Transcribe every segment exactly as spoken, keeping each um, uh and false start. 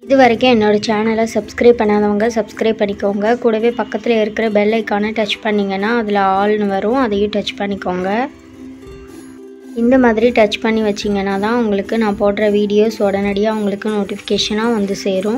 இது வரைக்கும் என்னோட சேனலை சப்ஸ்கிரைப் பண்ணாதவங்க சப்ஸ்கிரைப் பண்ணிக்கோங்க. கூடவே பக்கத்தில் இருக்கிற பெல் ஐக்கானை டச் பண்ணிங்கன்னா அதில் ஆல்னு வரும், அதையும் டச் பண்ணிக்கோங்க. இந்த மாதிரி டச் பண்ணி வச்சிங்கன்னா தான் உங்களுக்கு நான் போடுற வீடியோஸ் உடனடியாக உங்களுக்கு நோட்டிஃபிகேஷனாக வந்து சேரும்.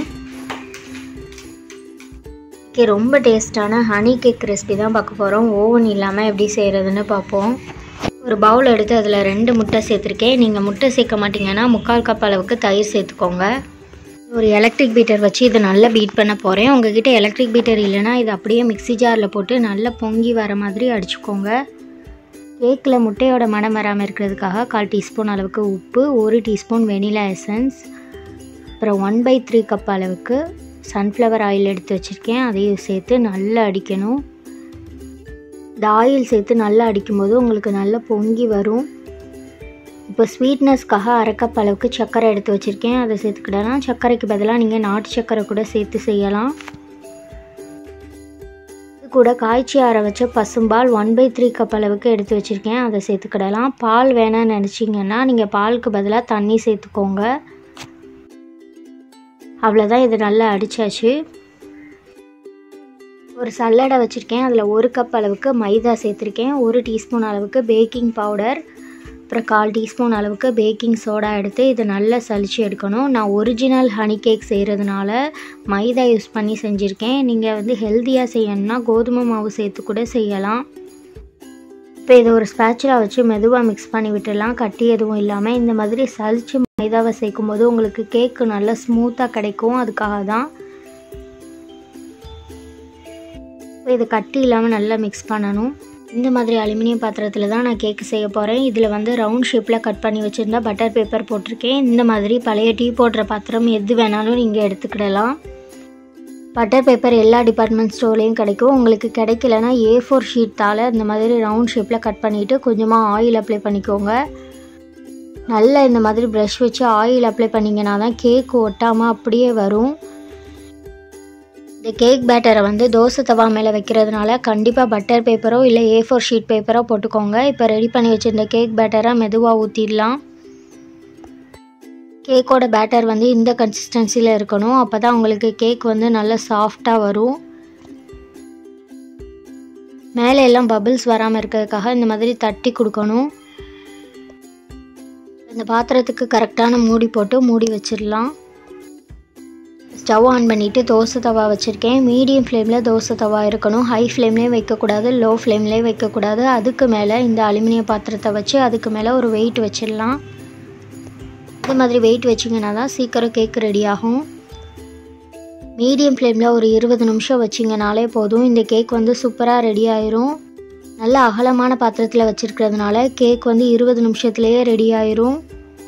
ஓகே, ரொம்ப டேஸ்ட்டான ஹனி கேக் ரெசிபி தான் பார்க்க போகிறோம். ஓவன் இல்லாமல் எப்படி செய்கிறதுன்னு பார்ப்போம். ஒரு பவுல் எடுத்து அதில் ரெண்டு முட்டை சேர்த்துருக்கேன். நீங்கள் முட்டை சேர்க்க மாட்டிங்கன்னா முக்கால் கப் அளவுக்கு தயிர் சேர்த்துக்கோங்க. ஒரு எலக்ட்ரிக் பீட்டர் வச்சு இதை நல்லா பீட் பண்ண போகிறேன். உங்ககிட்ட எலக்ட்ரிக் பீட்டர் இல்லைனா இதை அப்படியே மிக்ஸி ஜாரில் போட்டு நல்லா பொங்கி வர மாதிரி அடிச்சுக்கோங்க. கேக்கில் முட்டையோட மனம் வராமல் இருக்கிறதுக்காக கால் டீஸ்பூன் அளவுக்கு உப்பு, ஒரு டீஸ்பூன் வெனிலா எசன்ஸ், அப்புறம் ஒன் பை த்ரீ கப் அளவுக்கு சன்ஃப்ளவர் ஆயில் எடுத்து வச்சுருக்கேன். அதையும் சேர்த்து நல்லா அடிக்கணும். இந்த ஆயில் சேர்த்து நல்லா அடிக்கும்போது உங்களுக்கு நல்லா பொங்கி வரும். இப்போ ஸ்வீட்னஸ்க்காக அரை கப் அளவுக்கு சர்க்கரை எடுத்து வச்சுருக்கேன், அதை சேர்த்துக்கிடலாம். சர்க்கரைக்கு பதிலாக நீங்கள் நாட்டு சர்க்கரை கூட சேர்த்து செய்யலாம். இது கூட காய்ச்சி ஆற வச்ச பசும்பால் ஒன் பை த்ரீ கப் அளவுக்கு எடுத்து வச்சுருக்கேன், அதை சேர்த்துக்கிடலாம். பால் வேணான்னு நினச்சிங்கன்னா நீங்கள் பாலுக்கு பதிலாக தண்ணி சேர்த்துக்கோங்க. அவ்வளோதான், இது நல்லா அடித்தாச்சு. ஒரு சல்லடை வச்சுருக்கேன், அதில் ஒரு கப் அளவுக்கு மைதா சேர்த்துருக்கேன், ஒரு டீஸ்பூன் அளவுக்கு பேக்கிங் பவுடர், அப்புறம் கால் டீஸ்பூன் அளவுக்கு பேக்கிங் சோடா எடுத்து இதை நல்லா சலிச்சு எடுக்கணும். நான் ஒரிஜினல் ஹனி கேக் செய்கிறதுனால மைதா யூஸ் பண்ணி செஞ்சுருக்கேன். நீங்கள் வந்து ஹெல்த்தியாக செய்யணும்னா கோதுமை மாவு சேர்த்து கூட செய்யலாம். இப்போ இதை ஒரு ஸ்பேச்சுலா வச்சு மெதுவாக மிக்ஸ் பண்ணி விட்டுடலாம், கட்டி எதுவும் இல்லாமல். இந்த மாதிரி சலிச்சு மைதாவை சேர்க்கும்போது உங்களுக்கு கேக்கு நல்லா ஸ்மூத்தாக கிடைக்கும், அதுக்காக தான். இப்போ இதை கட்டி இல்லாமல் நல்லா மிக்ஸ் பண்ணணும். இந்த மாதிரி அலுமினியம் பாத்திரத்தில் தான் நான் கேக்கு செய்ய போகிறேன். இதில் வந்து ரவுண்ட் ஷேப்பில் கட் பண்ணி வச்சுருந்தா பட்டர் பேப்பர் போட்டிருக்கேன். இந்த மாதிரி பழைய டீ போடுற பாத்திரம் எது வேணாலும் நீங்கள் எடுத்துக்கிடலாம். பட்டர் பேப்பர் எல்லா டிபார்ட்மெண்ட் ஸ்டோர்லேயும் கிடைக்கும். உங்களுக்கு கிடைக்கலனா ஏ ஃபோர் ஷீட்டால் இந்த மாதிரி ரவுண்ட் ஷேப்பில் கட் பண்ணிவிட்டு கொஞ்சமாக ஆயில் அப்ளை பண்ணிக்கோங்க. நல்லா இந்த மாதிரி ப்ரஷ் வச்சு ஆயில் அப்ளை பண்ணிங்கன்னா தான் கேக்கு ஒட்டாமல் அப்படியே வரும். இந்த கேக் பேட்டரை வந்து தோசை தவா மேலே வைக்கிறதுனால கண்டிப்பாக பட்டர் பேப்பரோ இல்லை ஏ ஃபோர் ஷீட் பேப்பரோ போட்டுக்கோங்க. இப்போ ரெடி பண்ணி வச்சுருந்த கேக் பேட்டரை மெதுவாக ஊற்றிடலாம். கேக்கோட பேட்டர் வந்து இந்த கன்சிஸ்டன்சியில் இருக்கணும், அப்போ தான் உங்களுக்கு கேக் வந்து நல்லா சாஃப்டாக வரும். மேலே எல்லாம் பபிள்ஸ் வராமல் இருக்கிறதுக்காக இந்த மாதிரி தட்டி கொடுக்கணும். இந்த பாத்திரத்துக்கு கரெக்டான மூடி போட்டு மூடி வச்சிடலாம். ஸ்டவ் ஆன் பண்ணிவிட்டு தோசை தவா வச்சுருக்கேன். மீடியம் ஃப்ளேமில் தோசை தவா இருக்கணும், ஹை ஃப்ளேம்லேயும் வைக்கக்கூடாது, லோ ஃப்ளேம்லேயும் வைக்கக்கூடாது. அதுக்கு மேலே இந்த அலுமினிய பாத்திரத்தை வச்சு அதுக்கு மேலே ஒரு வெயிட் வச்சிடலாம். இந்த மாதிரி வெயிட் வச்சிங்கன்னா தான் சீக்கிரம் கேக் ரெடி ஆகும். மீடியம் ஃப்ளேமில் ஒரு இருபது நிமிஷம் வச்சிங்கனாலே போதும், இந்த கேக் வந்து சூப்பராக ரெடி ஆயிரும். நல்ல அகலமான பாத்திரத்தில் வச்சுருக்கிறதுனால கேக் வந்து இருபது நிமிஷத்துலேயே ரெடி ஆயிரும்.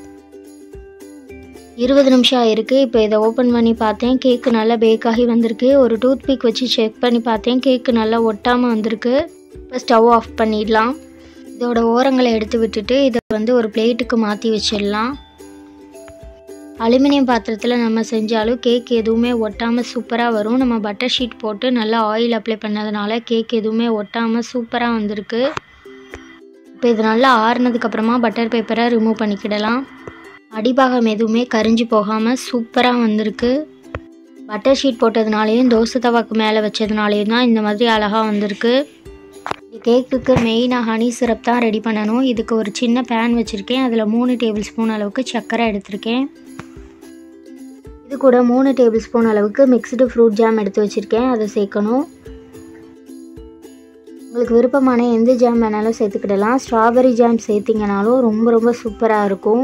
இருபது நிமிஷம் ஆயிருக்கு. இப்போ இதை ஓப்பன் பண்ணி பார்த்தேன், கேக்கு நல்லா பேக் ஆகி வந்திருக்கு. ஒரு டூத் பிக் வச்சு செக் பண்ணி பார்த்தேன், கேக்கு நல்லா ஒட்டாமல் வந்திருக்கு. இப்போ ஸ்டவ் ஆஃப் பண்ணிடலாம். இதோட ஓரங்களை எடுத்து விட்டுட்டு இதை வந்து ஒரு பிளேட்டுக்கு மாற்றி வச்சிடலாம். அலுமினியம் பாத்திரத்தில் நம்ம செஞ்சாலும் கேக் எதுவுமே ஒட்டாமல் சூப்பராக வரும். நம்ம பட்டர் ஷீட் போட்டு நல்லா ஆயில் அப்ளை பண்ணதுனால கேக் எதுவுமே ஒட்டாமல் சூப்பராக வந்திருக்கு. இப்போ இது நல்லா ஆறுனதுக்கப்புறமா பட்டர் பேப்பரை ரிமூவ் பண்ணிக்கிடலாம். அடிபாகம் எதுவுமே கரிஞ்சு போகாமல் சூப்பராக வந்திருக்கு. பட்டர் ஷீட் போட்டதுனாலேயும் தோசை தவாக்கு மேலே வச்சதுனாலேயும் தான் இந்த மாதிரி அழகாக வந்திருக்கு. கேக்குக்கு மெயினாக ஹனி சிரப் தான் ரெடி பண்ணணும். இதுக்கு ஒரு சின்ன பேன் வச்சுருக்கேன், அதில் மூணு டேபிள் ஸ்பூன் அளவுக்கு சர்க்கரை எடுத்திருக்கேன். இது கூட மூணு டேபிள் ஸ்பூன் அளவுக்கு மிக்ஸ்டு ஃப்ரூட் ஜாம் எடுத்து வச்சுருக்கேன், அதை சேர்க்கணும். உங்களுக்கு விருப்பமான எந்த ஜாம் வேணாலும் சேர்த்துக்கிடலாம். ஸ்ட்ராபெரி ஜாம் சேர்த்திங்கனாலும் ரொம்ப ரொம்ப சூப்பராக இருக்கும்.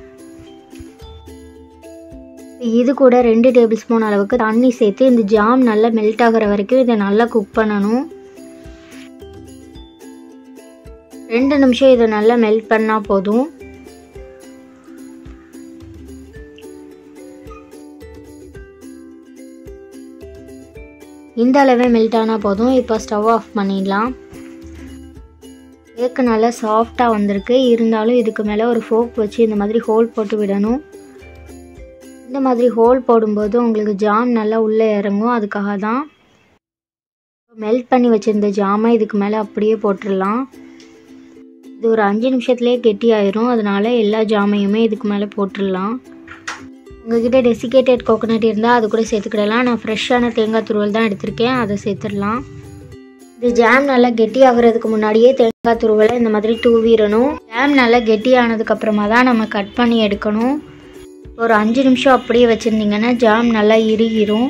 இது கூட ரெண்டு டேபிள் ஸ்பூன் அளவுக்கு தண்ணி சேர்த்து இந்த ஜாம் நல்லா மெல்ட் ஆகிற வரைக்கும் இதை நல்லா குக் பண்ணணும். ரெண்டு நிமிஷம் இதை நல்லா மெல்ட் பண்ணால் போதும். இந்த அளவே மெல்ட் ஆனால் போதும். இப்போ ஸ்டவ் ஆஃப் பண்ணிடலாம். கேக்கு நல்லா சாஃப்டாக வந்திருக்கு. இருந்தாலும் இதுக்கு மேலே ஒரு ஃபோக் வச்சு இந்த மாதிரி ஹோல் போட்டு விடணும். இந்த மாதிரி ஹோல் போடும்போது உங்களுக்கு ஜாம் நல்லா உள்ளே இறங்கும், அதுக்காக தான். மெல்ட் பண்ணி வச்சுருந்த ஜாமை இதுக்கு மேலே அப்படியே போட்டுடலாம். இது ஒரு அஞ்சு நிமிஷத்துலேயே கெட்டி ஆயிரும், அதனால எல்லா ஜாமையுமே இதுக்கு மேலே போட்டுடலாம். உங்ககிட்ட டெசிகேட்டட் கோகோனட் இருந்தால் அது கூட சேர்த்துக்கிடலாம். நான் ஃப்ரெஷ்ஷான தேங்காய் துருவல் தான் எடுத்திருக்கேன், அதை சேர்த்துடலாம். இது ஜாம் நல்லா கெட்டி ஆகுறதுக்கு முன்னாடியே தேங்காய் துருவலை இந்த மாதிரி தூவிடணும். ஜாம் நல்லா கெட்டி ஆனதுக்கப்புறமா தான் நம்ம கட் பண்ணி எடுக்கணும். ஒரு அஞ்சு நிமிஷம் அப்படியே வச்சுருந்தீங்கன்னா ஜாம் நல்லா இறுகிரும்.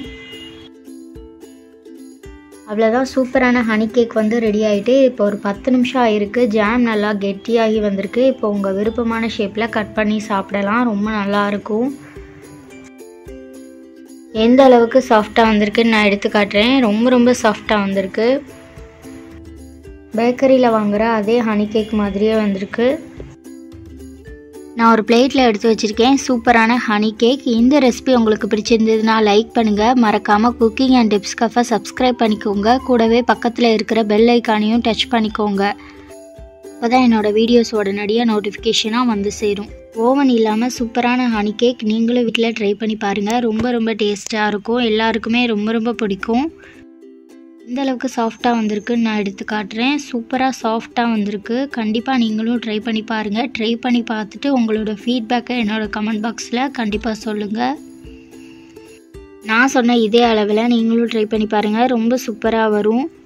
அவ்வளோதான், சூப்பரான ஹனி கேக் வந்து ரெடி ஆகிட்டு இப்போ ஒரு பத்து நிமிஷம் ஆகிருக்கு. ஜாம் நல்லா கெட்டியாகி வந்திருக்கு. இப்போ உங்கள் விருப்பமான ஷேப்பில் கட் பண்ணி சாப்பிடலாம், ரொம்ப நல்லாயிருக்கும். எந்த அளவுக்கு சாஃப்டாக வந்திருக்குன்னு நான் எடுத்து காட்டுறேன். ரொம்ப ரொம்ப சாஃப்டாக வந்திருக்கு. பேக்கரியில் வாங்குகிற அதே ஹனி கேக் மாதிரியே வந்திருக்கு. நான் ஒரு பிளேட்டில் எடுத்து வச்சுருக்கேன் சூப்பரான ஹனி கேக். இந்த ரெசிபி உங்களுக்கு பிடிச்சிருந்ததுன்னா லைக் பண்ணுங்கள். மறக்காமல் குக்கிங் அண்ட் டிப்ஸ் கஃபை சப்ஸ்கிரைப் பண்ணிக்கோங்க. கூடவே பக்கத்தில் இருக்கிற பெல் ஐக்கானையும் டச் பண்ணிக்கோங்க. அப்போ தான் என்னோடய வீடியோஸ் உடனடியாக நோட்டிஃபிகேஷனாக வந்து சேரும். ஓவன் இல்லாமல் சூப்பரான ஹனி கேக் நீங்களும் வீட்டில் ட்ரை பண்ணி பாருங்கள். ரொம்ப ரொம்ப டேஸ்ட்டாக இருக்கும், எல்லாருக்குமே ரொம்ப ரொம்ப பிடிக்கும். இந்த அளவுக்கு சாஃப்டாக வந்திருக்குன்னு நான் எடுத்து காட்டுறேன். சூப்பராக சாஃப்டாக வந்திருக்கு. கண்டிப்பாக நீங்களும் ட்ரை பண்ணி பாருங்கள். ட்ரை பண்ணி பார்த்துட்டு உங்களோட ஃபீட்பேக்கை என்னோடய கமெண்ட் பாக்ஸில் கண்டிப்பாக சொல்லுங்கள். நான் சொன்ன இதே அளவில் நீங்களும் ட்ரை பண்ணி பாருங்கள், ரொம்ப சூப்பராக வரும்.